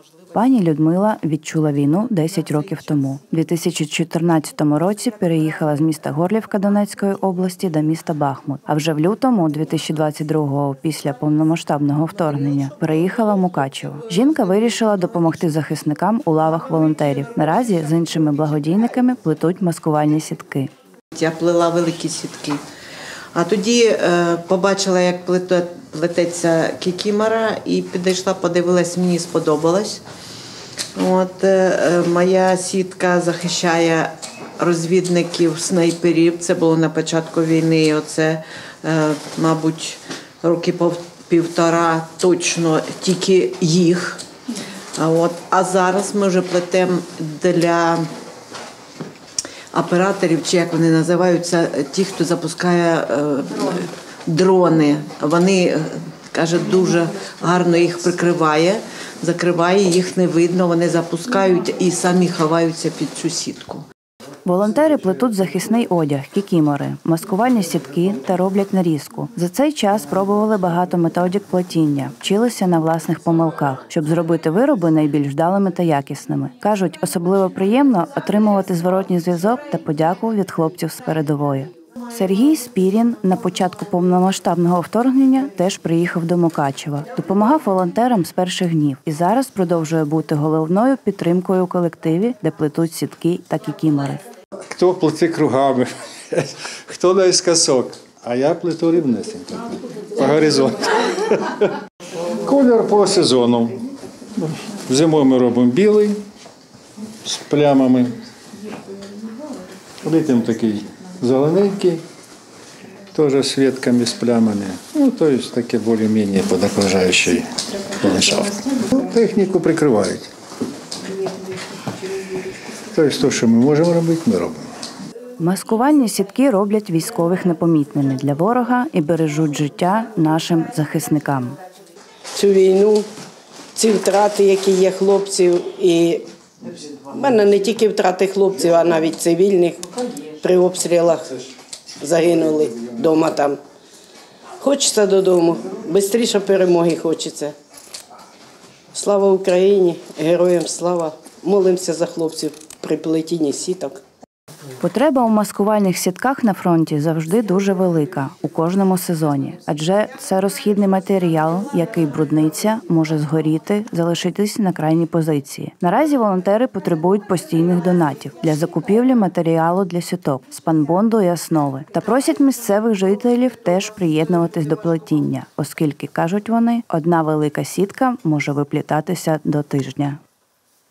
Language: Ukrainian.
Пані Людмила відчула війну 10 років тому. У 2014 році переїхала з міста Горлівка Донецької області до міста Бахмут. А вже в лютому 2022-го, після повномасштабного вторгнення, переїхала в Мукачево. Жінка вирішила допомогти захисникам у лавах волонтерів. Наразі з іншими благодійниками плетуть маскувальні сітки. Я плела великі сітки. А тоді побачила, як плететься кікімора, і підійшла, подивилась, мені сподобалось. Моя сітка захищає розвідників, снайперів. Це було на початку війни. Оце, мабуть, роки півтора точно тільки їх. А зараз ми вже плетемо для операторів, чи як вони називаються, ті, хто запускає дрони. Вони, кажуть, дуже гарно їх прикриває, закриває, їх не видно, вони запускають і самі ховаються під цю сітку. Волонтери плетуть захисний одяг, кікімори, маскувальні сітки та роблять нарізку. За цей час спробували багато методик плетіння, вчилися на власних помилках, щоб зробити вироби найбільш вдалими та якісними. Кажуть, особливо приємно отримувати зворотній зв'язок та подяку від хлопців з передової. Сергій Спірін на початку повномасштабного вторгнення теж приїхав до Мукачева. Допомагав волонтерам з перших днів і зараз продовжує бути головною підтримкою у колективі, де плетуть сітки та кікімори. Хто плете кругами, хто наискосок, а я плету рівнесенько, по горизонту. Колір по сезону. Зимою ми робимо білий з плямами, літом такий зелененький, теж з ветками, з плямами. Тобто таке більш-менш під окружаючий ландшафт. Техніку прикривають. Тобто те, що ми можемо робити, ми робимо. Маскувальні сітки роблять військових непомітними для ворога і бережуть життя нашим захисникам. Цю війну, ці втрати, які є хлопців, і в мене не тільки втрати хлопців, а навіть цивільних при обстрілах загинули вдома там. Хочеться додому, швидше перемоги хочеться. Слава Україні, героям слава, молимося за хлопців при плетінні сіток. Потреба у маскувальних сітках на фронті завжди дуже велика у кожному сезоні, адже це розхідний матеріал, який брудниться, може згоріти, залишитись на крайній позиції. Наразі волонтери потребують постійних донатів для закупівлі матеріалу для сіток, спанбонду і основи. Та просять місцевих жителів теж приєднуватись до плетіння, оскільки, кажуть вони, одна велика сітка може виплітатися до тижня.